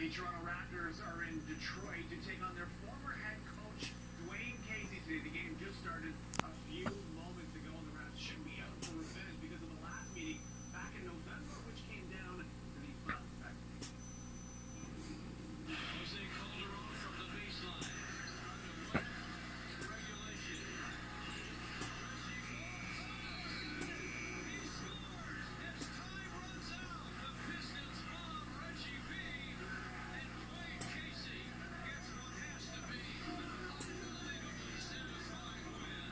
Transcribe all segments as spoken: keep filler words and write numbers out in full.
The Toronto Raptors are in Detroit to take on their former head coach, Dwayne Casey, today. The game just started a few moments ago, and the Raps should be out for revenge because of the last meeting back in November, which came down to these bugs. Jose Calderon from the baseline. Regulation. He scores. As time runs out, the Pistons bomb Reggie B. And Dwayne Casey gets what has to be an unbelievably satisfying win.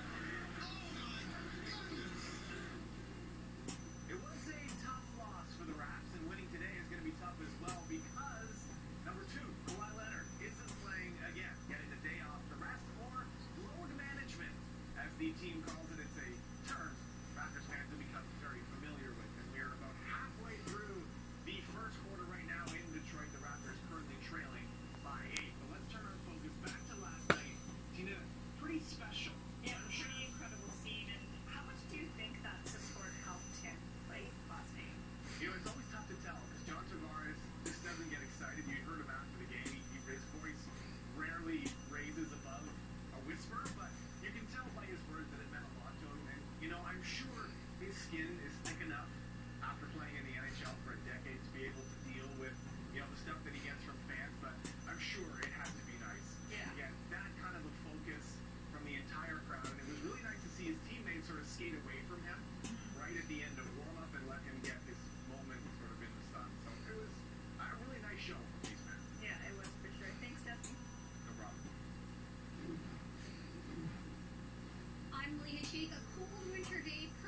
It was a tough loss for the Raps, and winning today is going to be tough as well because number two, Kawhi Leonard, isn't playing again, getting the day off to rest or load management, as the team calls it. It's a term Raptors fans have become very familiar with, and we're about halfway through the first quarter right now in Detroit. The Raptors currently trailing by eight. But let's turn our focus back to last night. Tina, pretty special. Yeah, pretty incredible scene. And how much do you think that support helped him play last night? You know, it's always tough to tell because John Tavares just doesn't get excited. You heard him after the game. He, he, his voice rarely raises above a whisper, but you can tell by his words that it meant a lot to him. And, you know, I'm sure his skin is thick enough after playing in the N H L for a decade to be able to deal with, you know, the stuff that he gets from fans, but I'm sure it has to be nice. Yeah. To get that kind of a focus from the entire crowd. And it was really nice to see his teammates sort of skate away from him right at the end of warm-up and let him get his moment sort of in the sun. So it was a really nice show from these men. Yeah, it was for sure. Thanks, Jesse. No problem. I'm Leah Sheik. A cool winter day